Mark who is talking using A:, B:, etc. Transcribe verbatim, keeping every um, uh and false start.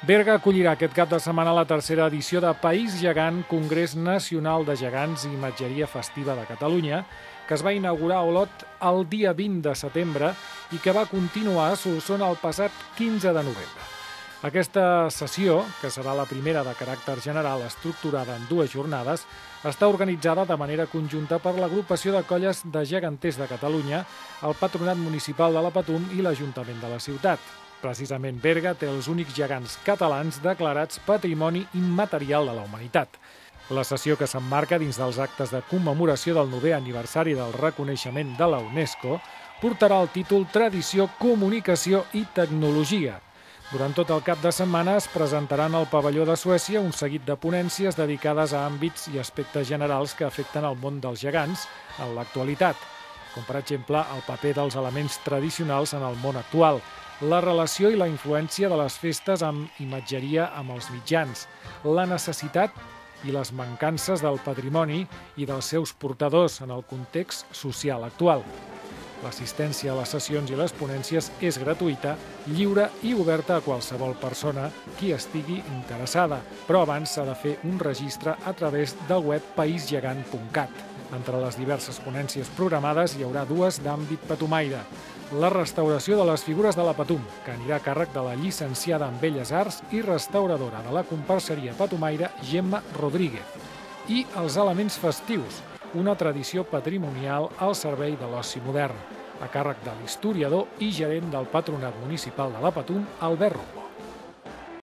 A: Berga acollirà aquest cap de setmana la tercera edició de País Gegant, Congrés Nacional de Gegants i Imatgeria Festiva de Catalunya, que es va inaugurar a Olot el dia vint de setembre i que va continuar a Solsona el passat quinze de novembre. Aquesta sessió, que serà la primera de caràcter general estructurada en dues jornades, està organitzada de manera conjunta per l'Agrupació de Colles de Geganters de Catalunya, el Patronat Municipal de la Patum i l'Ajuntament de la ciutat. Precisament Berga té els únics gegants catalans declarats Patrimoni Immaterial de la Humanitat. La sessió, que s'emmarca dins dels actes de commemoració del novè aniversari del reconeixement de la UNESCO, portarà el títol Tradició, Comunicació i Tecnologia. Durant tot el cap de setmana es presentaran al pavelló de Suècia un seguit de ponències dedicades a àmbits i aspectes generals que afecten el món dels gegants en l'actualitat, com per exemple el paper dels elements tradicionals en el món actual, la relació i la influència de les festes amb imatgeria amb els mitjans, la necessitat i les mancances del patrimoni i dels seus portadors en el context social actual. L'assistència a les sessions i les ponències és gratuïta, lliure i oberta a qualsevol persona qui estigui interessada, però abans s'ha de fer un registre a través del web país gegant punt cat. Entre les diverses ponències programades hi haurà dues d'àmbit patumaire. La restauració de les figures de la Patum, que anirà a càrrec de la llicenciada en Belles Arts i restauradora de la comparseria patumaire Gemma Rodríguez. I els elements festius, una tradició patrimonial al servei de l'oci modern, a càrrec de l'historiador i gerent del Patronat Municipal de la Patum, Albert Romo.